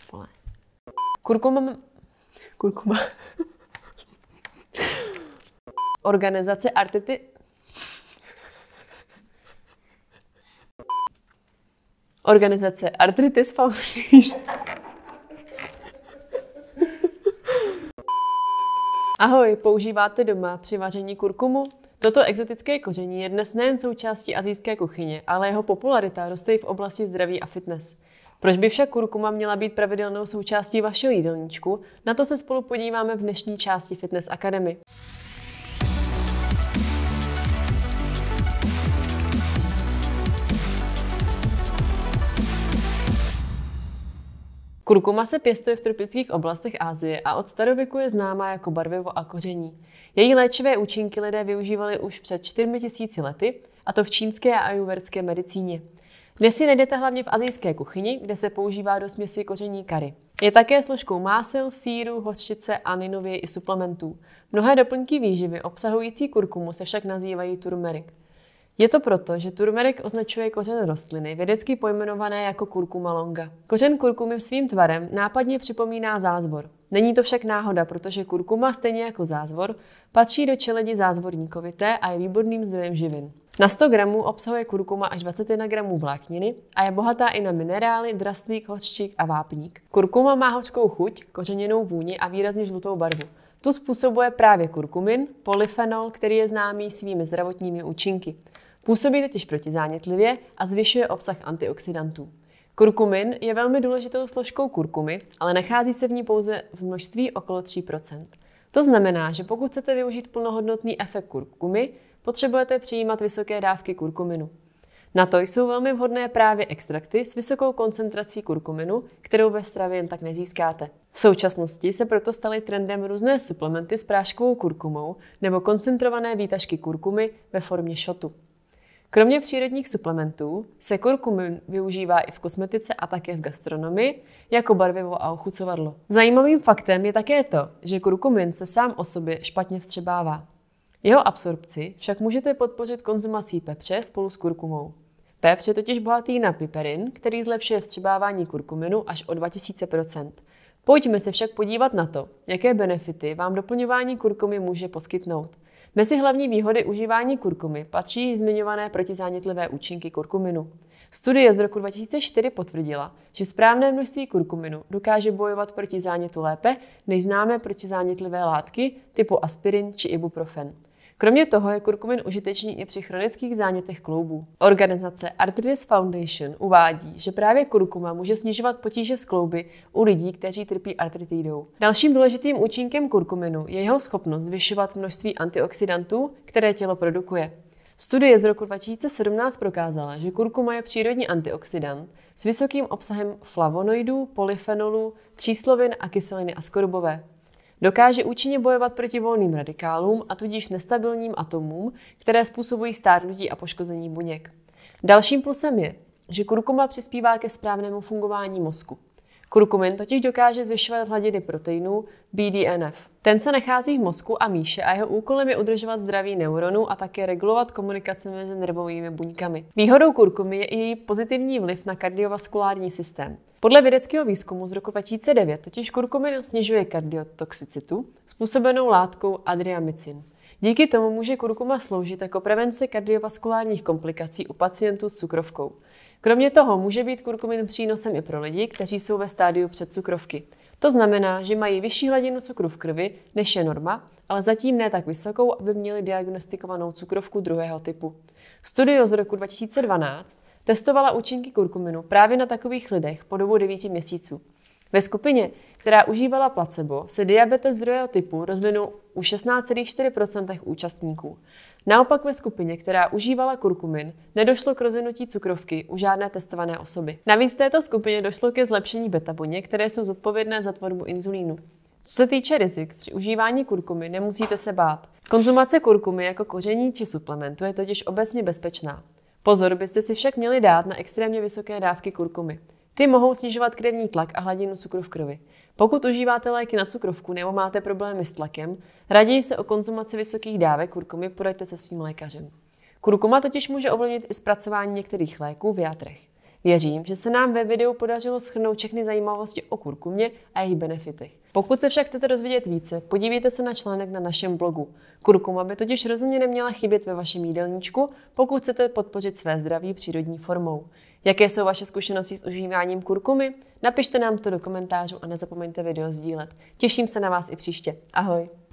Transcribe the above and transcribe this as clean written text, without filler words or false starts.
vole. Kurkuma. Organizace Arthritis Foundation. Ahoj, používáte doma při vaření kurkumu? Toto exotické koření je dnes nejen součástí asijské kuchyně, ale jeho popularita roste i v oblasti zdraví a fitness. Proč by však kurkuma měla být pravidelnou součástí vašeho jídelníčku? Na to se spolu podíváme v dnešní části Fitness Academy. Kurkuma se pěstuje v tropických oblastech Asie a od starověku je známá jako barvivo a koření. Její léčivé účinky lidé využívali už před 4000 lety, a to v čínské a ajurvédské medicíně. Dnes ji najdete hlavně v asijské kuchyni, kde se používá do směsi koření kari. Je také složkou másel, sýru, hořčice a nejnověji i suplementů. Mnohé doplňky výživy obsahující kurkumu se však nazývají turmeric. Je to proto, že turmeric označuje kořen rostliny, vědecky pojmenované jako curcuma longa. Kořen kurkumy svým tvarem nápadně připomíná zázvor. Není to však náhoda, protože kurkuma, stejně jako zázvor, patří do čeledi zázvorníkovité a je výborným zdrojem živin. Na 100 gramů obsahuje kurkuma až 21 gramů vlákniny a je bohatá i na minerály, draslík, hořčík a vápník. Kurkuma má hořkou chuť, kořeněnou vůni a výrazně žlutou barvu. Tu způsobuje právě kurkumin, polyfenol, který je známý svými zdravotními účinky. Působí totiž protizánětlivě a zvyšuje obsah antioxidantů. Kurkumin je velmi důležitou složkou kurkumy, ale nachází se v ní pouze v množství okolo 3%. To znamená, že pokud chcete využít plnohodnotný efekt kurkumy, potřebujete přijímat vysoké dávky kurkuminu. Na to jsou velmi vhodné právě extrakty s vysokou koncentrací kurkuminu, kterou ve stravě jen tak nezískáte. V současnosti se proto staly trendem různé suplementy s práškovou kurkumou nebo koncentrované výtažky kurkumy ve formě šotu. Kromě přírodních suplementů se kurkumin využívá i v kosmetice a také v gastronomii jako barvivo a ochucovadlo. Zajímavým faktem je také to, že kurkumin se sám o sobě špatně vstřebává. Jeho absorpci však můžete podpořit konzumací pepře spolu s kurkumou. Pepř je totiž bohatý na piperin, který zlepšuje vstřebávání kurkuminu až o 2000%. Pojďme se však podívat na to, jaké benefity vám doplňování kurkumy může poskytnout. Mezi hlavní výhody užívání kurkumy patří zmiňované protizánětlivé účinky kurkuminu. Studie z roku 2004 potvrdila, že správné množství kurkuminu dokáže bojovat proti zánětu lépe než známé protizánětlivé látky typu aspirin či ibuprofen. Kromě toho je kurkumin užitečný i při chronických zánětech kloubů. Organizace Arthritis Foundation uvádí, že právě kurkuma může snižovat potíže s klouby u lidí, kteří trpí artritidou. Dalším důležitým účinkem kurkuminu je jeho schopnost zvyšovat množství antioxidantů, které tělo produkuje. Studie z roku 2017 prokázala, že kurkuma je přírodní antioxidant s vysokým obsahem flavonoidů, polyfenolů, tříslovin a kyseliny askorbové. Dokáže účinně bojovat proti volným radikálům a tudíž nestabilním atomům, které způsobují stárnutí a poškození buněk. Dalším plusem je, že kurkuma přispívá ke správnému fungování mozku. Kurkumin totiž dokáže zvyšovat hladiny proteinů BDNF. Ten se nachází v mozku a míše a jeho úkolem je udržovat zdraví neuronů a také regulovat komunikaci mezi nervovými buňkami. Výhodou kurkumy je i její pozitivní vliv na kardiovaskulární systém. Podle vědeckého výzkumu z roku 2009 totiž kurkumin snižuje kardiotoxicitu způsobenou látkou adriamycin. Díky tomu může kurkuma sloužit jako prevence kardiovaskulárních komplikací u pacientů s cukrovkou. Kromě toho může být kurkumin přínosem i pro lidi, kteří jsou ve stádiu předcukrovky. To znamená, že mají vyšší hladinu cukru v krvi, než je norma, ale zatím ne tak vysokou, aby měli diagnostikovanou cukrovku druhého typu. Studie z roku 2012 testovala účinky kurkuminu právě na takových lidech po dobu 9 měsíců. Ve skupině, která užívala placebo, se diabetes druhého typu rozvinul u 16,4% účastníků. Naopak ve skupině, která užívala kurkumin, nedošlo k rozvinutí cukrovky u žádné testované osoby. Navíc v této skupině došlo ke zlepšení beta buněk, které jsou zodpovědné za tvorbu inzulínu. Co se týče rizik při užívání kurkumy, nemusíte se bát. Konzumace kurkumy jako koření či suplementu je totiž obecně bezpečná. Pozor byste si však měli dát na extrémně vysoké dávky kurkumy. Ty mohou snižovat krevní tlak a hladinu cukru v krvi. Pokud užíváte léky na cukrovku nebo máte problémy s tlakem, raději se o konzumaci vysokých dávek kurkumy poraďte se svým lékařem. Kurkuma totiž může ovlivnit i zpracování některých léků v játrech. Věřím, že se nám ve videu podařilo shrnout všechny zajímavosti o kurkumě a jejich benefitech. Pokud se však chcete dozvědět více, podívejte se na článek na našem blogu. Kurkuma by totiž rozhodně neměla chybět ve vašem jídelníčku, pokud chcete podpořit své zdraví přírodní formou. Jaké jsou vaše zkušenosti s užíváním kurkumy? Napište nám to do komentářů a nezapomeňte video sdílet. Těším se na vás i příště. Ahoj!